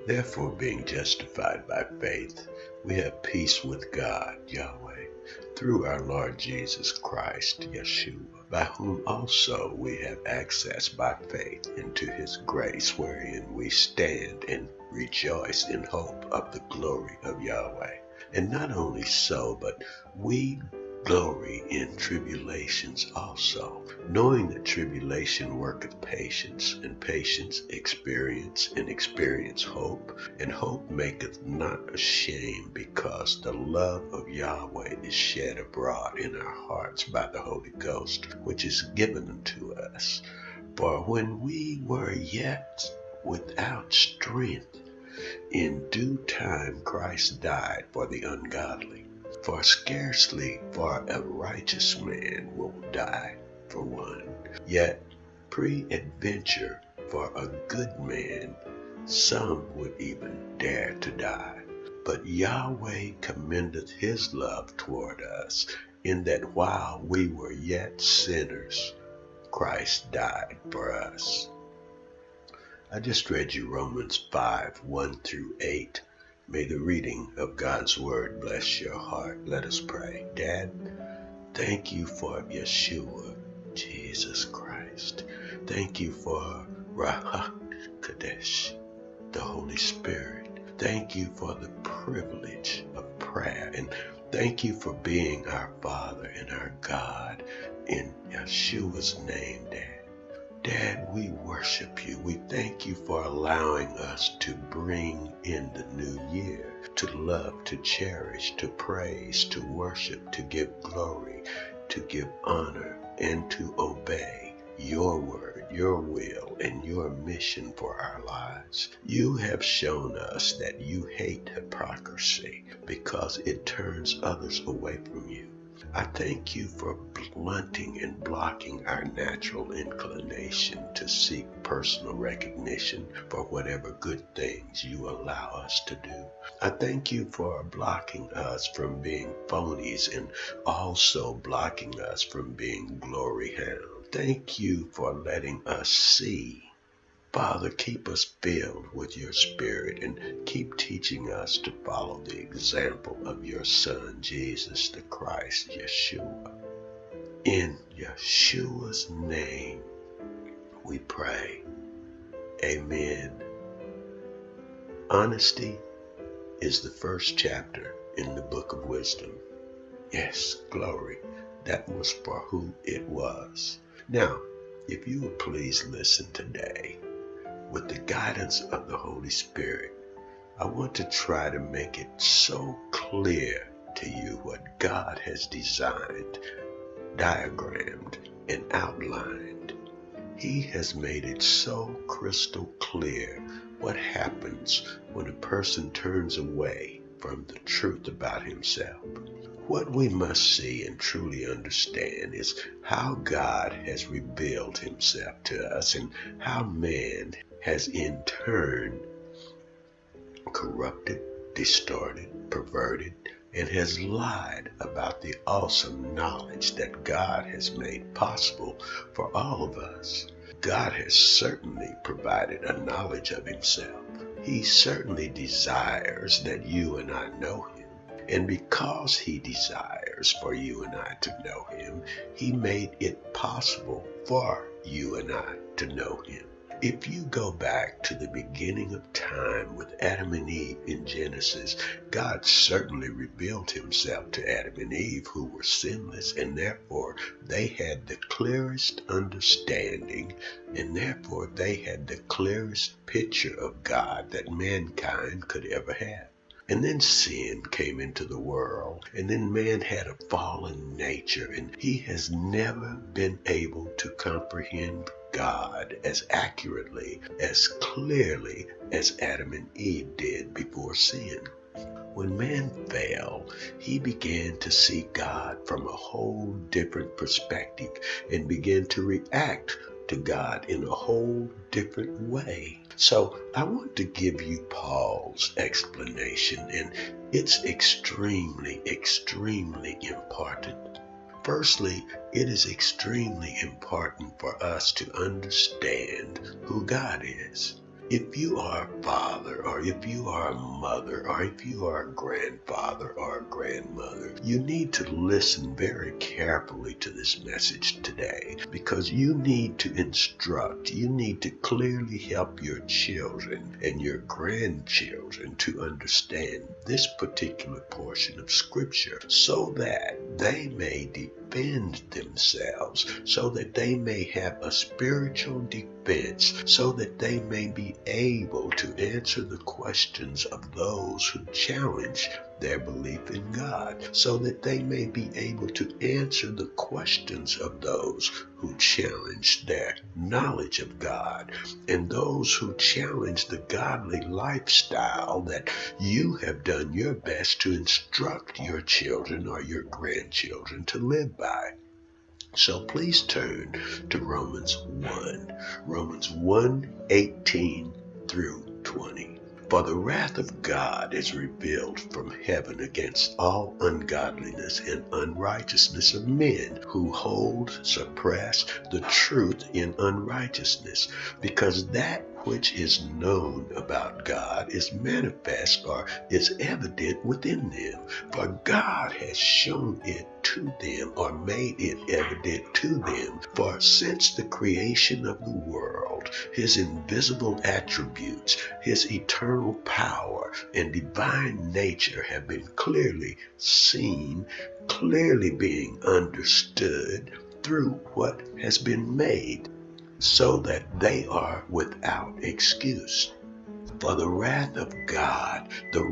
Therefore, being justified by faith, we have peace with God, Yahweh, through our Lord Jesus Christ, Yeshua, by whom also we have access by faith into his grace, wherein we stand and rejoice in hope of the glory of Yahweh. And not only so, but we glory in tribulations also, knowing that tribulation worketh patience, and patience experience, and experience hope, and hope maketh not ashamed, because the love of Yahweh is shed abroad in our hearts by the Holy Ghost, which is given unto us. For when we were yet without strength, in due time Christ died for the ungodly. For scarcely for a righteous man will die for one, yet peradventure for a good man some would even dare to die. But Yahweh commendeth his love toward us, in that while we were yet sinners, Christ died for us. I just read you Romans 5:1-8. May the reading of God's word bless your heart. Let us pray. Dad, thank you for Yeshua, Jesus Christ. Thank you for Ruach Kadesh, the Holy Spirit. Thank you for the privilege of prayer. And thank you for being our Father and our God. In Yeshua's name, Dad. Dad, we worship you. We thank you for allowing us to bring in the new year, to love, to cherish, to praise, to worship, to give glory, to give honor, and to obey your word, your will, and your mission for our lives. You have shown us that you hate hypocrisy because it turns others away from you. I thank you for blunting and blocking our natural inclination to seek personal recognition for whatever good things you allow us to do. I thank you for blocking us from being phonies and also blocking us from being glory hounds. Thank you for letting us see. Father, keep us filled with your Spirit and keep teaching us to follow the example of your Son, Jesus the Christ, Yeshua. In Yeshua's name we pray. Amen. Honesty is the first chapter in the book of wisdom. Yes, glory. That was for who it was. Now, if you would please listen today, with the guidance of the Holy Spirit, I want to try to make it so clear to you what God has designed, diagrammed, and outlined. He has made it so crystal clear what happens when a person turns away from the truth about himself. What we must see and truly understand is how God has revealed himself to us and how man has in turn corrupted, distorted, perverted, and has lied about the awesome knowledge that God has made possible for all of us. God has certainly provided a knowledge of himself. He certainly desires that you and I know him. And because he desires for you and I to know him, he made it possible for you and I to know him. If you go back to the beginning of time with Adam and Eve in Genesis, God certainly revealed himself to Adam and Eve, who were sinless, and therefore they had the clearest understanding, and therefore they had the clearest picture of God that mankind could ever have. And then sin came into the world, and then man had a fallen nature, and he has never been able to comprehend God as accurately, as clearly as Adam and Eve did before sin. When man fell, he began to see God from a whole different perspective and began to react to God in a whole different way. So I want to give you Paul's explanation, and it's extremely, extremely important. Firstly, it is extremely important for us to understand who God is. If you are a father, or if you are a mother, or if you are a grandfather or a grandmother, you need to listen very carefully to this message today, because you need to instruct, you need to clearly help your children and your grandchildren to understand this particular portion of Scripture, so that they may defend themselves, so that they may have a spiritual defense, so that they may be able to answer the questions of those who challenge their belief in God, so that they may be able to answer the questions of those who challenge their knowledge of God, and those who challenge the godly lifestyle that you have done your best to instruct your children or your grandchildren to live by. So please turn to Romans 1:18 through 20. For the wrath of God is revealed from heaven against all ungodliness and unrighteousness of men who suppress the truth in unrighteousness, because that which is known about God is manifest, or is evident within them. For God has shown it to them, or made it evident to them. For since the creation of the world, his invisible attributes, his eternal power and divine nature have been clearly seen, clearly being understood through what has been made, so that they are without excuse. For the wrath of God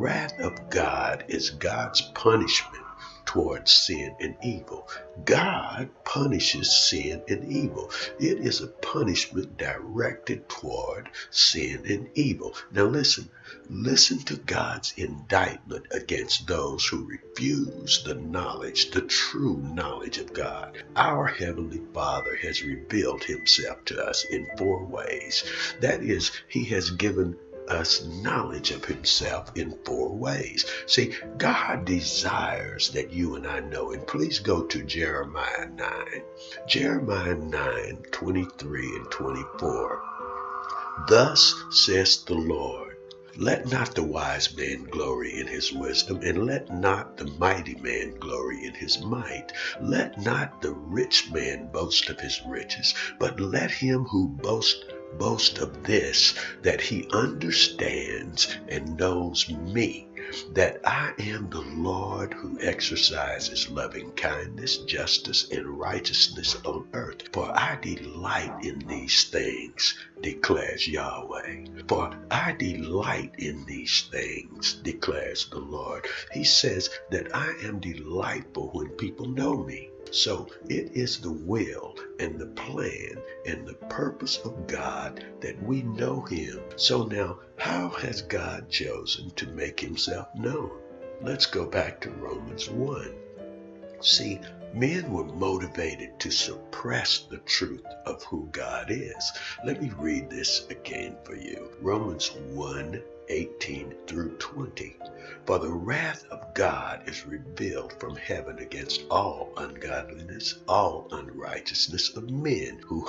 is God's punishment towards sin and evil. God punishes sin and evil. It is a punishment directed toward sin and evil. Now listen to God's indictment against those who refuse the true knowledge of God. Our Heavenly Father has revealed himself to us in 4 ways. That is, he has given us knowledge of himself in 4 ways. See, God desires that you and I know, and please go to Jeremiah 9. Jeremiah 9:23 and 24. Thus says the Lord, let not the wise man glory in his wisdom, and let not the mighty man glory in his might. Let not the rich man boast of his riches, but let him who boast of this, that he understands and knows me, that I am the Lord who exercises loving kindness, justice, and righteousness on earth. For I delight in these things, declares Yahweh. For I delight in these things, declares the Lord. He says that I am delightful when people know me. So it is the will and the plan and the purpose of God that we know him. So now, how has God chosen to make himself known? Let's go back to Romans 1. See, men were motivated to suppress the truth of who God is. Let me read this again for you. Romans 1:18 through 20. For the wrath of God is revealed from heaven against all ungodliness, all unrighteousness of men who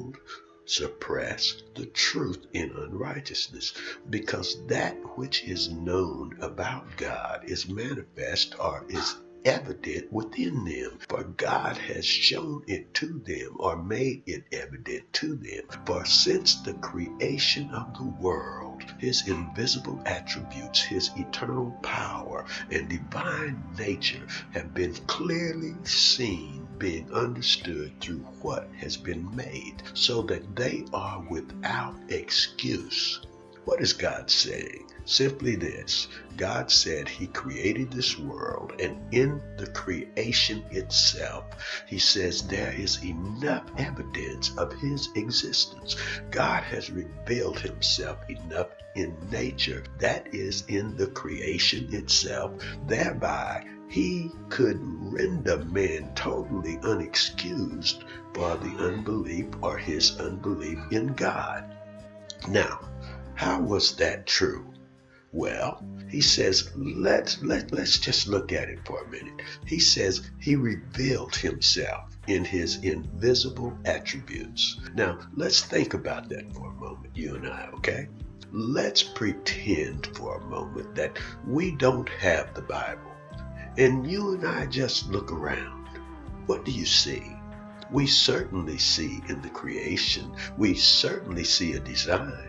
suppress the truth in unrighteousness, because that which is known about God is manifest, or is evident within them. For God has shown it to them, or made it evident to them. For since the creation of the world, his invisible attributes, his eternal power and divine nature have been clearly seen, being understood through what has been made, so that they are without excuse. What is God saying? Simply this: God said he created this world, and in the creation itself, he says there is enough evidence of his existence. God has revealed himself enough in nature, that is, in the creation itself. Thereby, he could render man totally unexcused for the unbelief, or his unbelief in God. Now, how was that true? Well, he says, let's just look at it for a minute. He says he revealed himself in his invisible attributes. Now, let's think about that for a moment, you and I, okay? Let's pretend for a moment that we don't have the Bible, and you and I just look around. What do you see? We certainly see in the creation, we certainly see a design.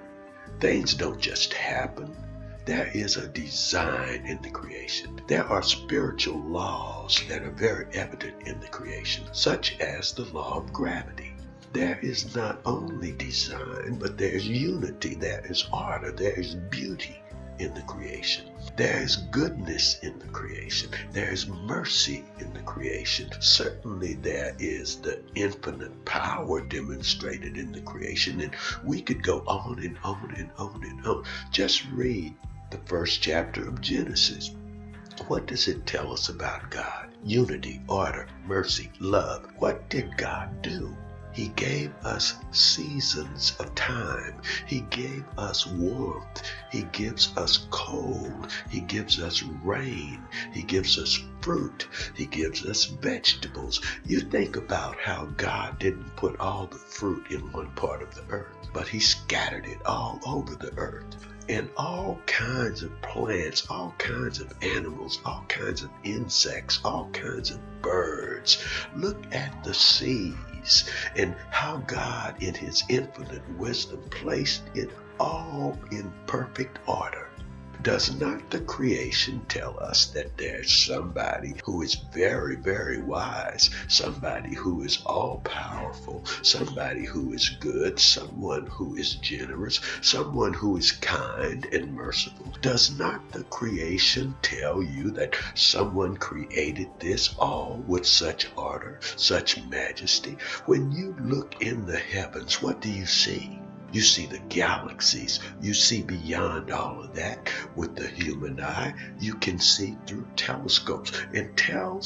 Things don't just happen. There is a design in the creation. There are spiritual laws that are very evident in the creation, such as the law of gravity. There is not only design, but there's unity, there is order, there is beauty in the creation. There is goodness in the creation. There is mercy in the creation. Certainly there is the infinite power demonstrated in the creation, and we could go on and on and on and on. Just read the first chapter of Genesis. What does it tell us about God? Unity, order, mercy, love. What did God do? He gave us seasons of time. He gave us warmth. He gives us cold. He gives us rain. He gives us fruit. He gives us vegetables. You think about how God didn't put all the fruit in one part of the earth, but he scattered it all over the earth. And all kinds of plants, all kinds of animals, all kinds of insects, all kinds of birds. Look at the seas and how God in his infinite wisdom placed it all in perfect order. Does not the creation tell us that there's somebody who is very, very wise, somebody who is all-powerful, somebody who is good, someone who is generous, someone who is kind and merciful? Does not the creation tell you that someone created this all with such order, such majesty? When you look in the heavens, what do you see? You see the galaxies. You see beyond all of that. With the human eye, you can see through telescopes. And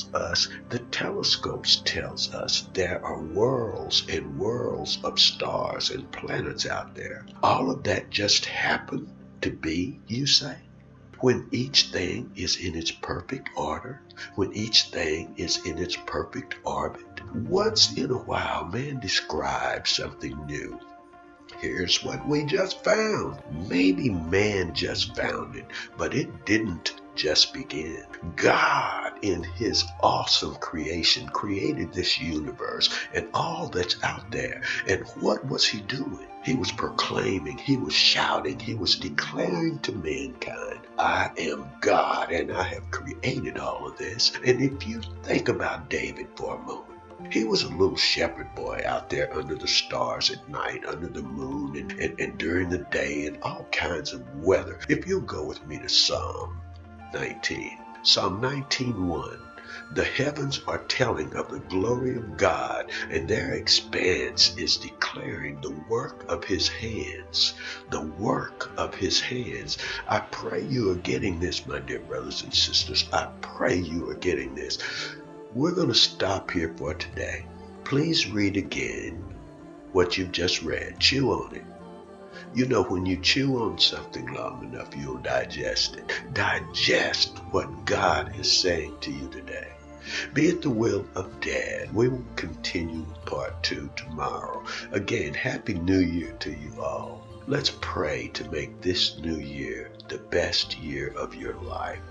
the telescopes tells us there are worlds and worlds of stars and planets out there. All of that just happened to be, you say? When each thing is in its perfect order, when each thing is in its perfect orbit, once in a while man describes something new. Here's what we just found. Maybe man just found it, but it didn't just begin. God, in his awesome creation, created this universe and all that's out there. And what was he doing? He was proclaiming, he was shouting, he was declaring to mankind, I am God and I have created all of this. And if you think about David for a moment, he was a little shepherd boy out there under the stars at night, under the moon, and during the day, and all kinds of weather. If you'll go with me to Psalm 19. Psalm 19:1. The heavens are telling of the glory of God, and their expanse is declaring the work of his hands. The work of his hands. I pray you are getting this, my dear brothers and sisters. I pray you are getting this. We're going to stop here for today. Please read again what you've just read. Chew on it. You know, when you chew on something long enough, you'll digest it. Digest what God is saying to you today. Be it the will of Dad. We will continue with part 2 tomorrow. Again, Happy New Year to you all. Let's pray to make this new year the best year of your life.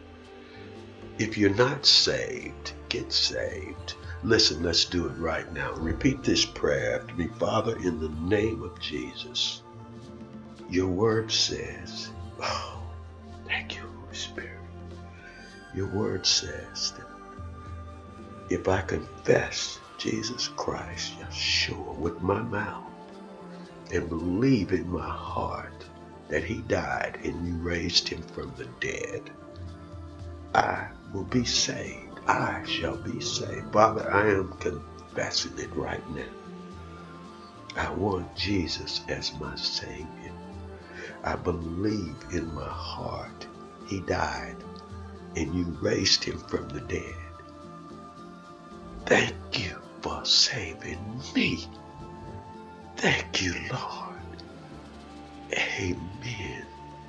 If you're not saved, get saved. Listen, let's do it right now. Repeat this prayer after me. Father, in the name of Jesus, your word says, oh, thank you, Holy Spirit. Your word says that if I confess Jesus Christ, Yeshua, with my mouth and believe in my heart that he died and you raised him from the dead, I will be saved. I shall be saved. Father, I am confessing it right now. I want Jesus as my Savior. I believe in my heart he died and you raised him from the dead. Thank you for saving me. Thank you, Lord. Amen.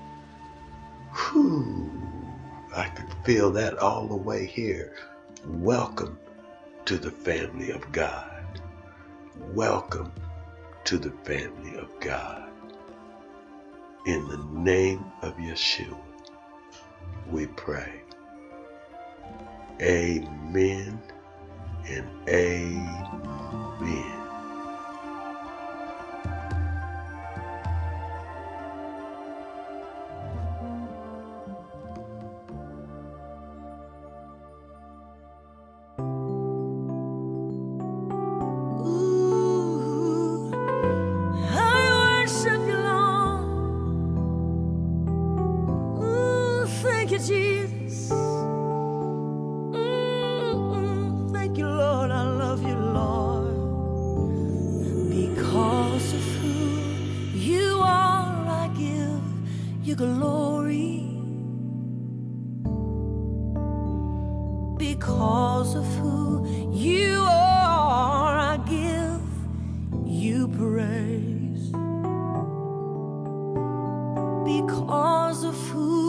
Whew. I could feel that all the way here. Welcome to the family of God. Welcome to the family of God. In the name of Yeshua, we pray. Amen and amen. Jesus. Thank you, Lord. I love you, Lord. Because of who you are, I give you glory. Because of who you are, I give you praise. Because of who